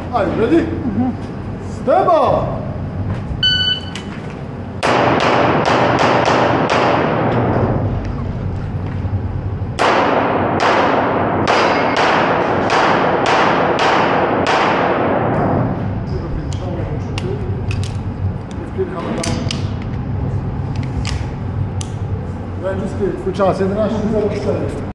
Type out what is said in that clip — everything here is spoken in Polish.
Are you ready? Step up! Twój czas 11.04.